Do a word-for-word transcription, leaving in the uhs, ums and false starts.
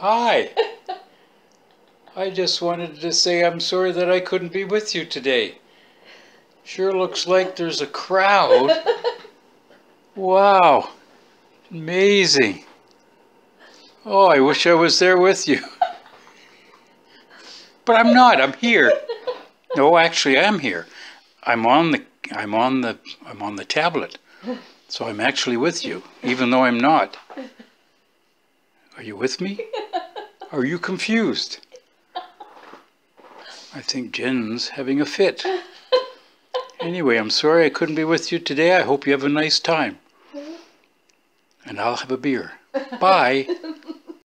Hi. I just wanted to say I'm sorry that I couldn't be with you today. Sure looks like there's a crowd. Wow. Amazing. Oh, I wish I was there with you. But I'm not. I'm here. No, actually, I am here. I'm on the I'm on the I'm on the tablet. So I'm actually with you, even though I'm not. Are you with me? Are you confused? I think Jen's having a fit. Anyway, I'm sorry I couldn't be with you today. I hope you have a nice time. And I'll have a beer. Bye.